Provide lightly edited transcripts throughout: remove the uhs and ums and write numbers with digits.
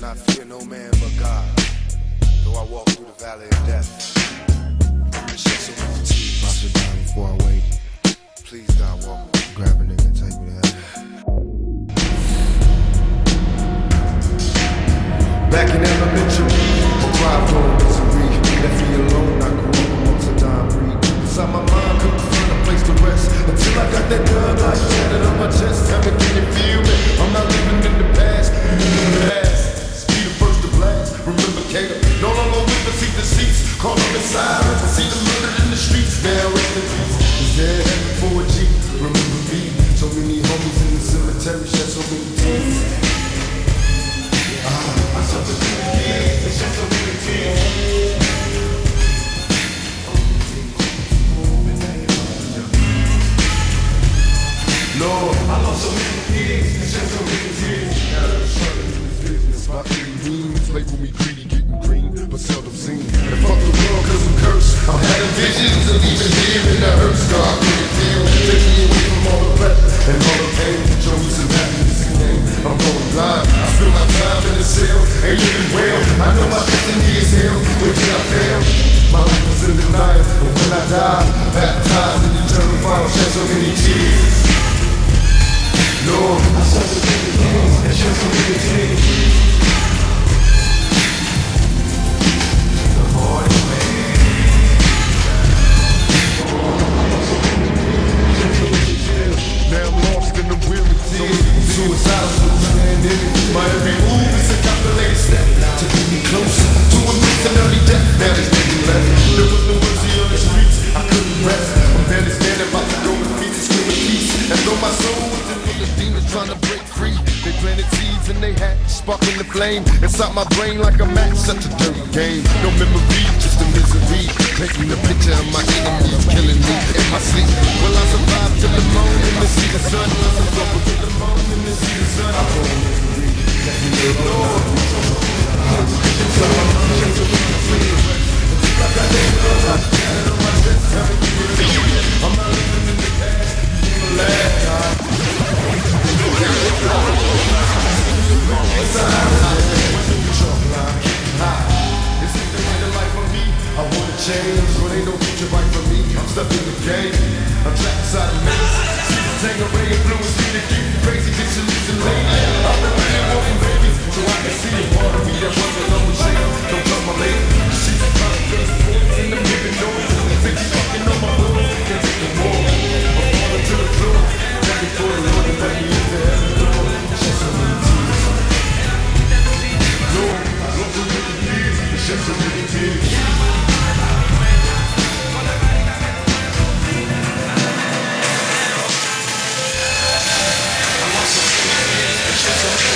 not fear no man but God. Though I walk through the valley of death, it shed so many tears. I should die before I wake. Please, God, walk with me. Grab a nigga and take me to heaven. Back in elementary, I cried for misery. Left me alone, I grew up amongst a dying breed. Inside my mind, couldn't find a place to rest until I got that gun like shattered on my chest. Tell me, can you feel me? I'm not living in the past, living in the past. Be the first to blast. Remember Cater, no longer with the seat the seats. Call up the sirens, I see the murder in the streets. Now rest in peace. Is there heaven for a G? Remember me? So many homies in the cemetery, shed so many tears. I suffered through the years, and shed so many tears. Lord, I lost so many kids, and shed so many tears. Now that I'm struggling in this business, my eating means label me greedy, getting green, but seldom seen. And fuck the world, cause I'm cursed. I'm having visions of even hearing the hurt scar. Couldn't feel, take me away from all the pressure and all the pain. Show me some happiness again. I'm going blind, I feel my time in the cell. Ain't living well, I know my destiny is hell. Where did I fail? My life was in denial, but when I die, baptized in eternal fire, shed so many tears. Lord, I suffered through the years and shed so many tears. The morning man. Now I'm lost in the weary tears. Suicidal, standing. My every move is a calculated step to get me closer to a early death. Now there's nothing left. There was no mercy on the streets. I couldn't rest. I'm barely standing, about to go to peace, screaming peace. And though my soul was in the demons trying to break free, they planted seeds in they hat, sparking the flame inside my brain like a match. Such a dirty game. No memory, just a misery. Painting the picture of my enemies killing me in my sleep. Will I survive till the morning and see the sun? Till the morning and see the sun. I'm going misery. Let me know, Lord. Inside my mind, just a misery. Until I got that love, I got on my chest. Tell me, I'm not living in the past. You the last time. I wanna change, but ain't no future right for me. I'm stuck in the game, I'm trapped inside the maze. See the Tangeray influence me to get crazy, get you losing late. I've been really wanting babies, so I can see a part of me that wasn't always shame. Don't come my lady, she's a first voice in the living noise. Think she's fucking on my bones, can't take no more. I'm falling to the floor, begging for the Lord to let me into heaven door. Shed so many tears. Lord, I love so many years, shed so many tears. So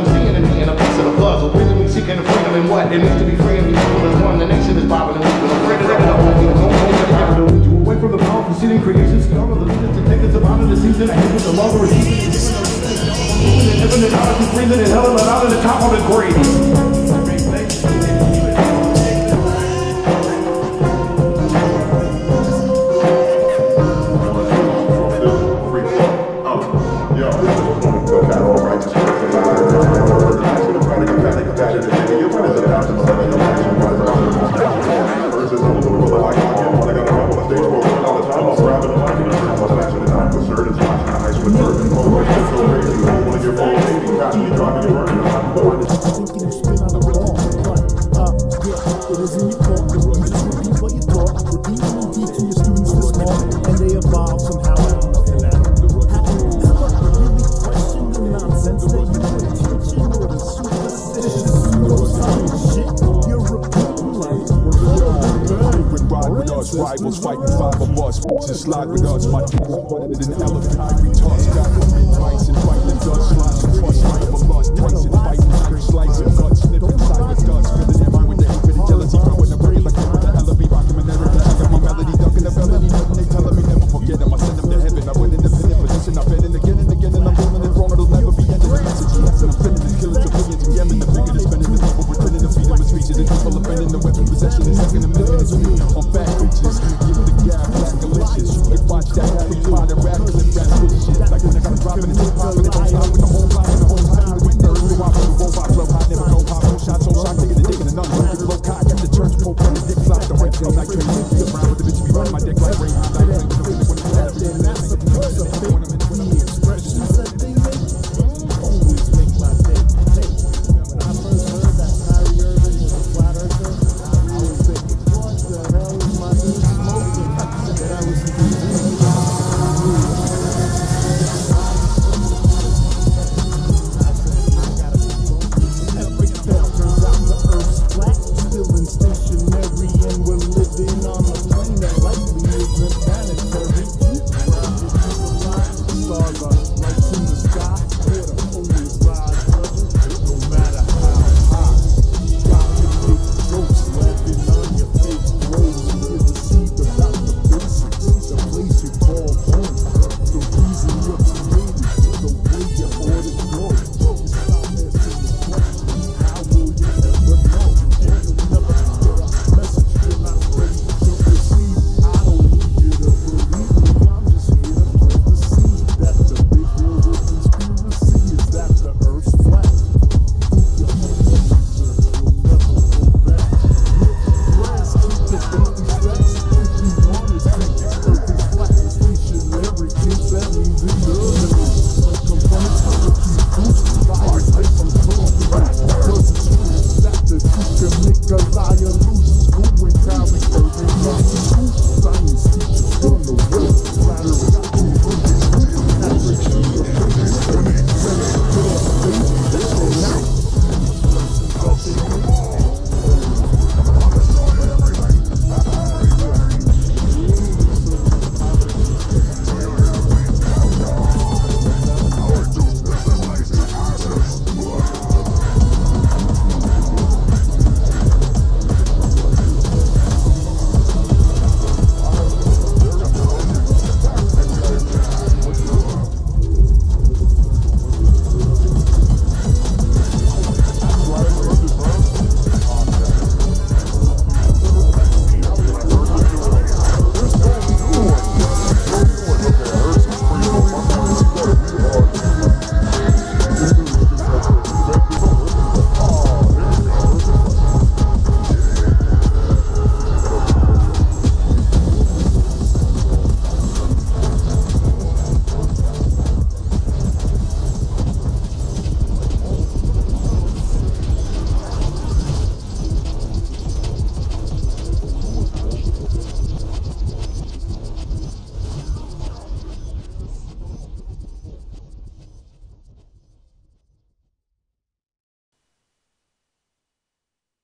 I'm seeing and being a piece of the puzzle. Really me seeking the freedom and what? There needs to be free and be equal as one. The nation is bobbing and weaving. I'm afraid of that. You away from the powerful city creations. Scum of the leaders to take us about in the season. I hit with the love of receiving. Living in ours, breathing in hell and let out of the top of the grave. Rivals fighting 5 of us, to slide with us. My team is better than elephant. I retard, got the bites and fight the dust, slides across, I am a lust, Tyson.